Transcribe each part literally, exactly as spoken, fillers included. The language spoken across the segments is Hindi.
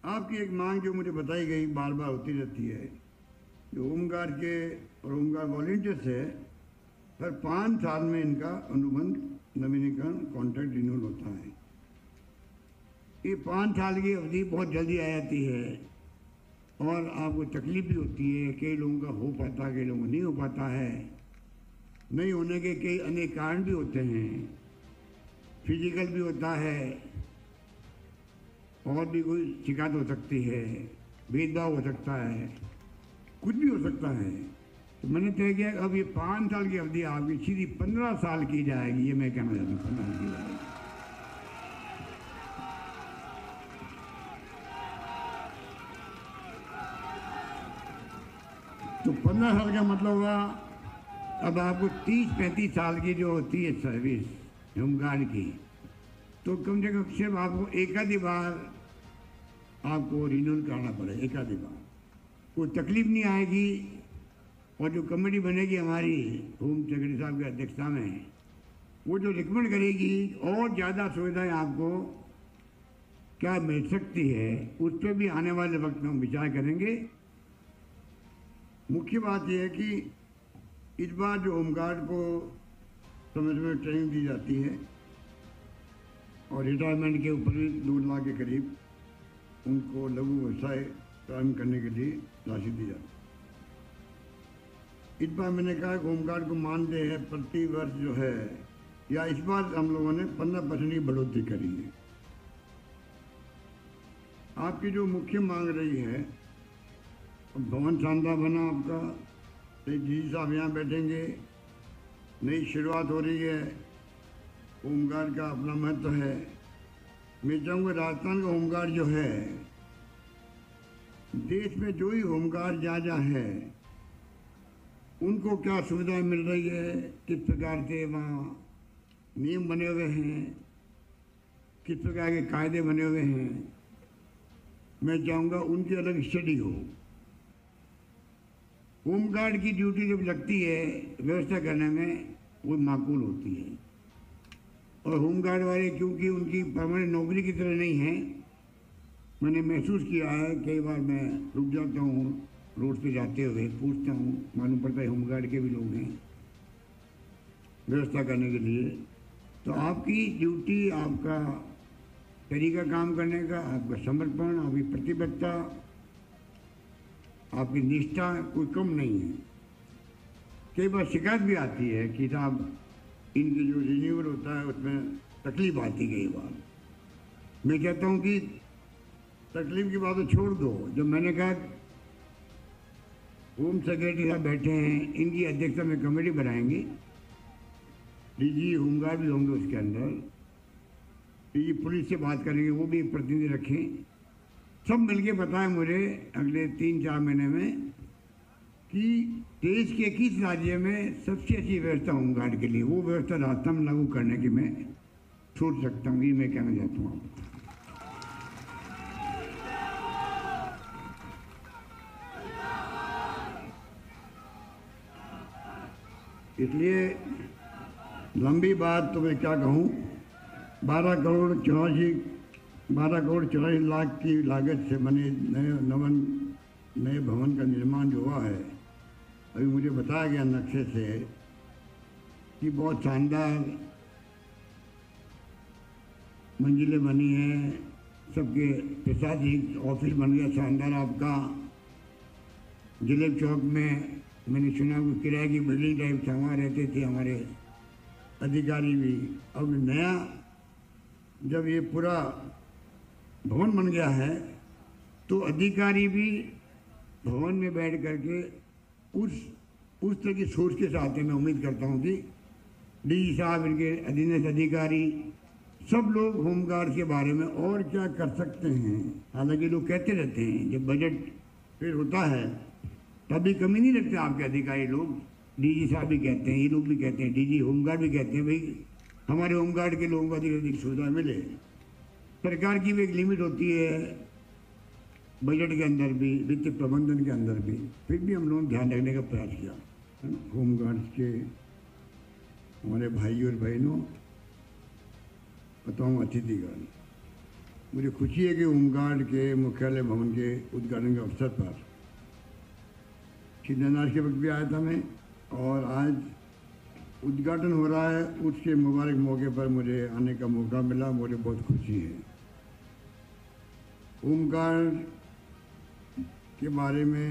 आपकी एक मांग जो मुझे बताई गई बार बार होती रहती है कि होमगार्ड के और होमगार्ड वॉलंटियर्स है हर पाँच साल में इनका अनुबंध नवीनीकरण कॉन्ट्रैक्ट रिन्यूअल होता है। ये पाँच साल की अवधि बहुत जल्दी आ जाती है और आपको तकलीफ भी होती है। कई लोगों का हो पाता है, कई लोगों का नहीं हो पाता है। नहीं होने के कई अनेक कारण भी होते हैं, फिजिकल भी होता है और भी कोई शिकायत हो सकती है, भेदभाव हो सकता है, कुछ भी हो सकता है। तो मैंने तय किया अब ये पाँच साल की अवधि आपकी सीधी पंद्रह साल की जाएगी। ये मैं कहना चाहता हूँ, पंद्रह साल की जाएगी। तो पंद्रह साल का मतलब हुआ अब आपको तीस पैंतीस साल की जो होती है सर्विस होमगार्ड की, तो कम से कम सिर्फ आपको एक आधी बार आपको रिन्यूअल कराना पड़ेगा, एक आधी बार। कोई तकलीफ नहीं आएगी। और जो कमेटी बनेगी हमारी होम सेक्रेटरी साहब की अध्यक्षता में, वो जो रिकमेंड करेगी और ज़्यादा सुविधाएं आपको क्या मिल सकती है, उस पर भी आने वाले वक्त में हम विचार करेंगे। मुख्य बात यह है कि इस बार जो होमगार्ड को समय समय ट्रेनिंग दी जाती है और रिटायरमेंट के ऊपर भी दो लाख के करीब उनको लघु व्यवसाय प्रारंभ करने के लिए राशि दी जाती है। इस बार मैंने कहा कि होमगार्ड को मानदेय है प्रति वर्ष जो है, या इस बार हम लोगों ने पंद्रह परसेंट की बढ़ोतरी करी है। आपकी जो मुख्य मांग रही है, भवन शानदार बना आपका, जी साहब यहाँ बैठेंगे, नई शुरुआत हो रही है, होमगार्ड का अपना महत्व है। मैं चाहूँगा राजस्थान का होमगार्ड जो है, देश में जो ही होमगार्ड जहाँ जहाँ है उनको क्या सुविधाएं मिल रही है, किस प्रकार से वहाँ नियम बने हुए हैं, किस प्रकार के कायदे बने हुए हैं, मैं चाहूँगा उनकी अलग स्टडी हो। होमगार्ड की ड्यूटी जब लगती है व्यवस्था करने में, वो माकूल होती है। और होमगार्ड वाले क्योंकि उनकी परमानेंट नौकरी की तरह नहीं है, मैंने महसूस किया है, कई बार मैं रुक जाता हूँ रोड पे जाते हुए, पूछता हूँ, मालूम पड़ता है होमगार्ड के भी लोग हैं व्यवस्था करने के लिए। तो आपकी ड्यूटी, आपका तरीका काम करने का, आपका समर्पण, आपकी प्रतिबद्धता, आपकी निष्ठा कोई कम नहीं है। कई बार शिकायत भी आती है कि साहब इनकी जो रिन्यूअल होता है उसमें तकलीफ आती कई बार। मैं कहता हूँ कि तकलीफ की बात तो छोड़ दो। जब मैंने कहा होम सेक्रेटरी साहब बैठे हैं, इनकी अध्यक्षता में कमेटी बनाएंगे, डीजी होमगार्ड भी होंगे उसके अंदर, डीजी पुलिस से बात करेंगे, वो भी एक प्रतिनिधि रखें, सब मिलके बताएं मुझे अगले तीन चार महीने में कि देश के किस राज्य में सबसे अच्छी व्यवस्था होमगार्ड के लिए, वो व्यवस्था राजस्थान में लागू करने की मैं सोच सकता हूँ। ये मैं कहना चाहता हूँ। इसलिए लंबी बात तो मैं क्या कहूँ, बारह करोड़ चौरासी बारह करोड़ चौरासी लाख की लागत से बने नए नवन नए भवन का निर्माण जो हुआ है, अभी मुझे बताया गया नक्शे से कि बहुत शानदार मंजिलें बनी हैं, सबके प्रशासनिक ऑफिस बन गया शानदार आपका। जिलेब चौक में मैंने सुना कि किराए की बिल्डिंग टाइप से वहाँ रहते थे हमारे अधिकारी भी। अब नया जब ये पूरा भवन बन गया है तो अधिकारी भी भवन में बैठ करके उस उस तरह की सोच के साथ मैं उम्मीद करता हूँ कि डीजी साहब, इनके अधीनस्थ अधिकारी, सब लोग होमगार्ड के बारे में और क्या कर सकते हैं। हालांकि लोग कहते रहते हैं जब बजट फिर होता है तभी कमी नहीं रखते आपके अधिकारी लोग, डीजी साहब भी कहते हैं, ये लोग भी कहते हैं, डीजी होमगार्ड भी कहते हैं भाई हमारे होमगार्ड के लोगों को अधिक अधिक सुविधा मिले। सरकार की भी एक लिमिट होती है बजट के अंदर भी, वित्त प्रबंधन के अंदर भी, फिर भी हम लोगों ने ध्यान रखने का प्रयास किया है ना। होमगार्ड्स के हमारे भाई और बहनों, बताऊँ अतिथिगण, मुझे खुशी है कि होमगार्ड के मुख्यालय भवन के उद्घाटन के अवसर पर शिलान्यास के वक्त भी आया था मैं, और आज उद्घाटन हो रहा है, उसके मुबारक मौके पर मुझे आने का मौका मिला। मुझे बहुत खुशी है। होमगार्ड के बारे में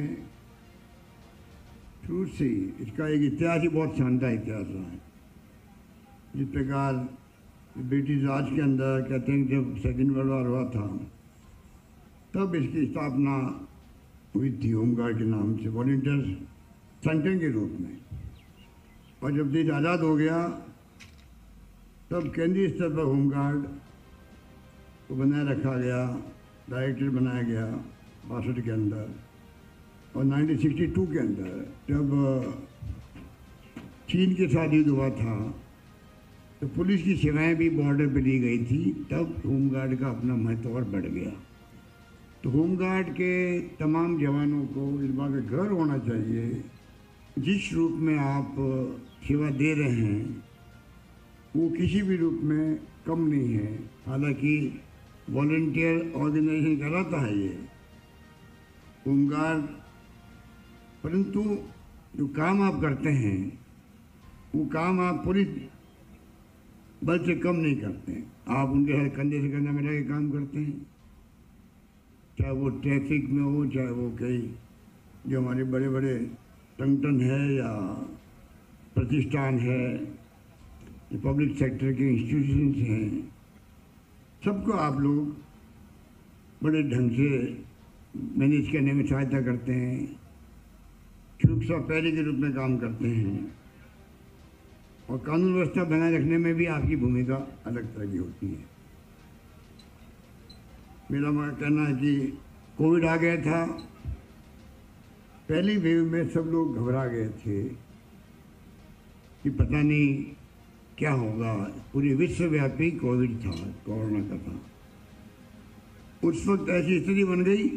शुरू से ही इसका एक इतिहास ही बहुत शानदार इतिहास रहा है। जिस प्रकार ब्रिटिश राज के अंदर कहते हैं जब सेकेंड वर्ल्ड वॉर हुआ था तब इसकी स्थापना हुई थी होमगार्ड के नाम से, वॉलंटियर संगठन के रूप में। और जब देश आज़ाद हो गया तब केंद्रीय स्तर पर होमगार्ड को बनाए रखा गया, डायरेक्टर बनाया गया बासठ के अंदर। और उन्नीस सौ बासठ के अंदर जब चीन के साथ युद्ध हुआ था तो पुलिस की सेवाएं भी बॉर्डर पर दी गई थी, तब होमगार्ड का अपना महत्व और बढ़ गया। तो होमगार्ड के तमाम जवानों को इस बात का गर्व होना चाहिए, जिस रूप में आप सेवा दे रहे हैं वो किसी भी रूप में कम नहीं है। हालांकि वॉलंटियर ऑर्गेनाइजेशन कराता है ये होमगार्ड, परंतु जो काम आप करते हैं वो काम आप पुलिस बल से कम नहीं करते हैं। आप उनके हर कंधे से कंधा मिला के काम करते हैं, चाहे वो ट्रैफिक में हो, चाहे वो कई जो हमारे बड़े बड़े संगठन है या प्रतिष्ठान है, जो पब्लिक सेक्टर के इंस्टीट्यूशंस हैं, सबको आप लोग बड़े ढंग से मैनेज करने में सहायता करते हैं, सुरक्षा पहले के रूप में काम करते हैं, और कानून व्यवस्था बनाए रखने में भी आपकी भूमिका अलग तरह की होती है। मेरा कहना है कि कोविड आ गया था, पहली वेव में सब लोग घबरा गए थे कि पता नहीं क्या होगा। पूरे विश्वव्यापी कोविड था, कोरोना का था। उस वक्त ऐसी स्थिति बन गई,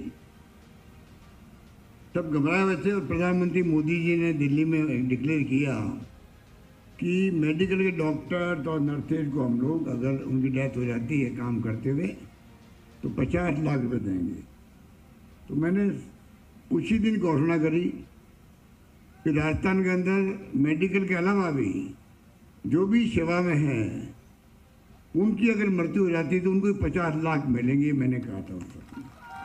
सब घबराए हुए थे, और प्रधानमंत्री मोदी जी ने दिल्ली में डिक्लेयर किया कि मेडिकल के डॉक्टर और नर्सेज को हम लोग अगर उनकी डेथ हो जाती है काम करते हुए तो पचास लाख रुपए देंगे। तो मैंने उसी दिन घोषणा करी कि राजस्थान के अंदर मेडिकल के अलावा भी जो भी सेवा में है उनकी अगर मृत्यु हो जाती है तो उनको पचास लाख मिलेंगे, मैंने कहा था उस वक्त।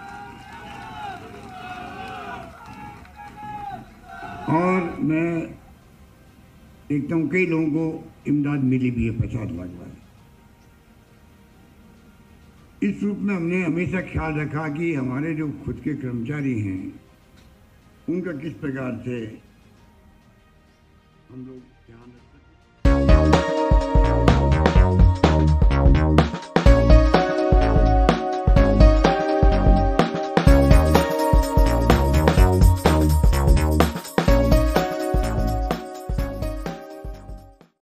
और मैं देखता हूँ कई लोगों को इमदाद मिली भी है पचास लाख वाली। इस रूप में हमने हमेशा ख्याल रखा कि हमारे जो खुद के कर्मचारी हैं उनका किस प्रकार से हम लोग ध्यान रख सकते हैं।